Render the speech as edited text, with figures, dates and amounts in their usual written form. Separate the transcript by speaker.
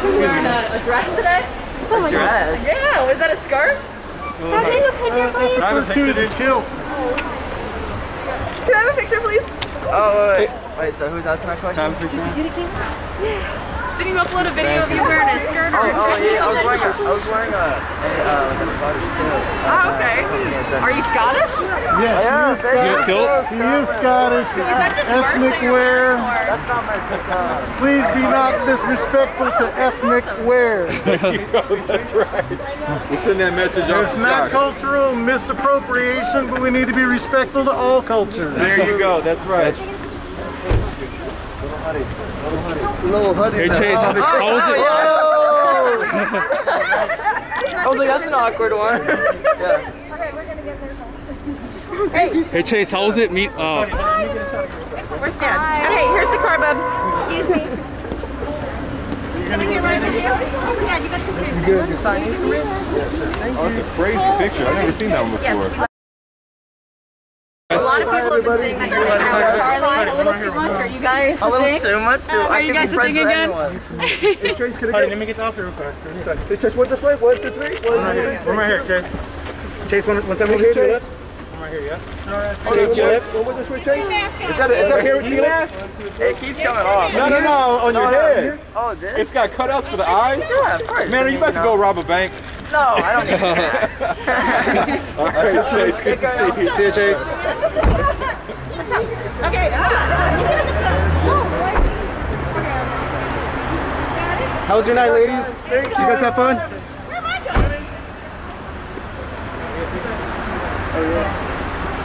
Speaker 1: You're wearing a dress today?
Speaker 2: Oh my dress?
Speaker 1: Yeah, was that a skirt?
Speaker 3: Can I take a picture, please?
Speaker 4: Can I have a picture, dude? Chill.
Speaker 1: Can I have a picture, please?
Speaker 2: Oh, wait. Wait, so who's asking that question?
Speaker 4: Can I have a picture?
Speaker 3: Yeah.
Speaker 1: Did you upload a video of you wearing a skirt or a dress or
Speaker 2: Yeah, I was
Speaker 1: something?
Speaker 2: wearing like a Scottish kilt.
Speaker 1: Oh, okay. Are you Scottish?
Speaker 4: Yes, he is Scottish.
Speaker 1: Is that just
Speaker 4: Ethnic wear.
Speaker 2: That's not my
Speaker 4: Please be not disrespectful to ethnic wear.
Speaker 5: There you go, that's right. We'll send that message out.
Speaker 4: It's not cultural misappropriation, but we need to be respectful to all cultures.
Speaker 5: There you go, that's right.
Speaker 2: Lil Huddy.
Speaker 6: Hey Chase, how was it?
Speaker 2: I was like, that's an awkward one. Yeah.
Speaker 3: Okay, we're gonna get there.
Speaker 6: Hey Chase, how was it?
Speaker 1: Where's Dad? Okay, here's the car, bub.
Speaker 3: Excuse me.
Speaker 1: Can I get right with you? Yeah, you got the picture.
Speaker 2: You good? You're fine.
Speaker 5: Oh, it's a crazy picture. I've never seen that one before.
Speaker 1: A lot of people have been saying that you're hanging out with Charlie a little too much. Are you guys
Speaker 2: A little too much?
Speaker 1: Are you guys a thing again?
Speaker 4: Hey Chase, can I get... Let me get off here real quick. Hey Chase, one this way? 1, 2, 3? One right here, Chase. Chase, one time over here to your left. One right here, yeah? Chase, left. One this way, Chase. Is that here with you last?
Speaker 2: It keeps coming off.
Speaker 5: No, on your head.
Speaker 2: Oh, this?
Speaker 5: It's got cutouts for the eyes?
Speaker 2: Yeah, of course.
Speaker 5: Man, are you about to go rob a bank?
Speaker 2: No, I don't need that.
Speaker 5: All right, Chase, good to see you.
Speaker 4: See you, Chase.
Speaker 1: Okay.
Speaker 4: How was your night, ladies? You guys have fun?